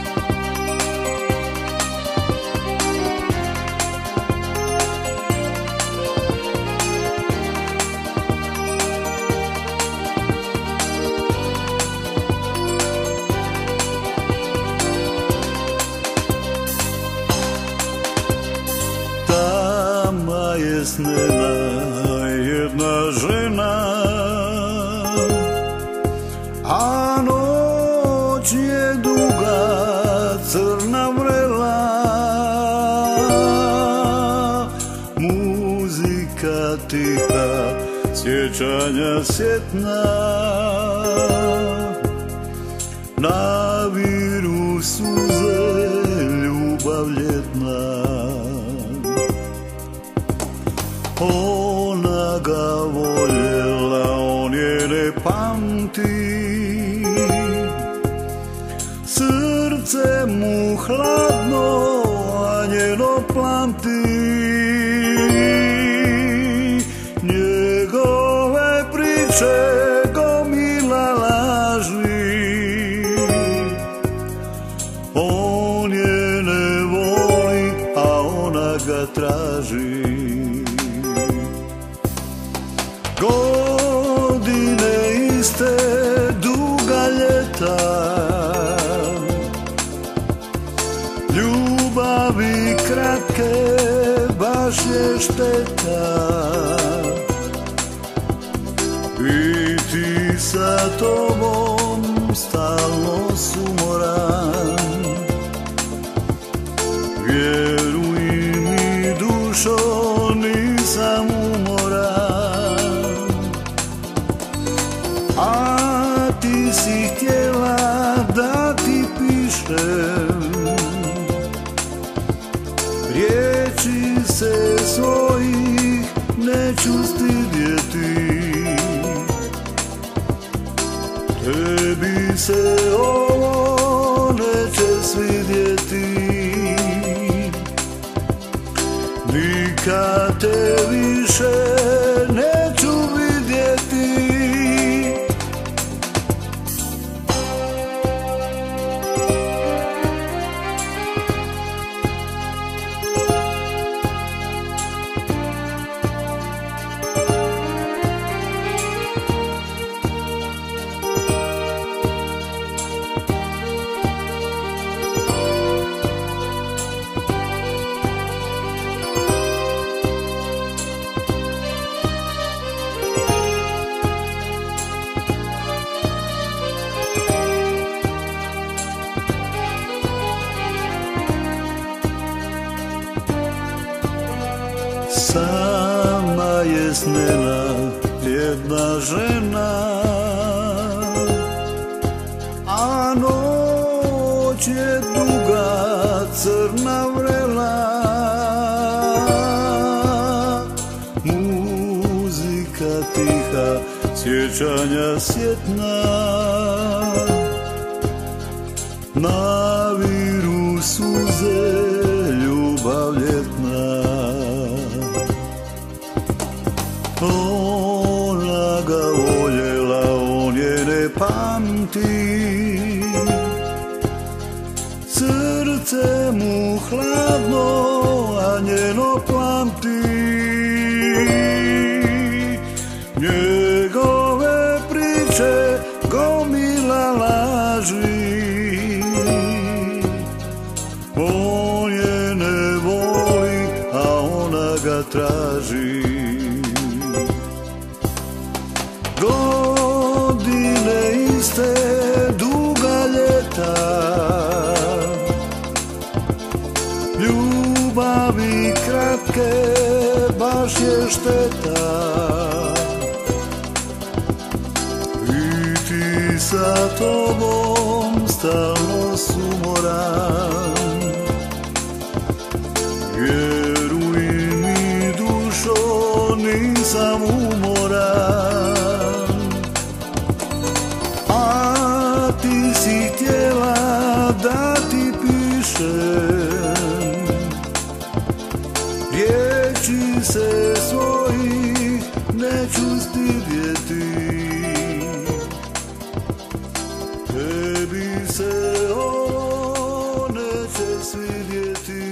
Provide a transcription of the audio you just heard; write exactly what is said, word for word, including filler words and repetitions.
Snena jedna žena, a noć je duga, crna vrela. Muzika tiha, sjećanja sjetna, naviru suze, ljubav ljetna. Ona ga voljela, on je ne pamti, srce mu hladno, a njeno plamti. Njegove priče gomila laži, on je ne voli, a ona ga traži. Godine iste, duga ljeta, ljubavi kratke, baš je šteta. I ti sa tobom stalno sumoran, vjeruj mi dušo, nisam umoran. A ti si htjela da ti pišem riječi se svojih neću stidjeti. Tebi se ovo neće svidjeti, nikad te više neću vidjeti. Sama je snena jedna žena, a noć je duga, crna vrela. Muzika tiha, sjećanja sjetna, naviru suze, ljubav ljetna. Ona ga voljela, on je ne pamti, srce mu hladno, a njeno plamti. Njegove priče gomila laži, on je ne voli, a ona ga traži. Godine iste, duga ljeta, ljubavi kratke, baš je šteta. I ti sa tobom stalno sumoran, vjeruj mi dušo, nisam umoran. A ti si htjela da ti pišem riječi se svojih neću stidjeti. Tebi se ovo to neće svidjeti.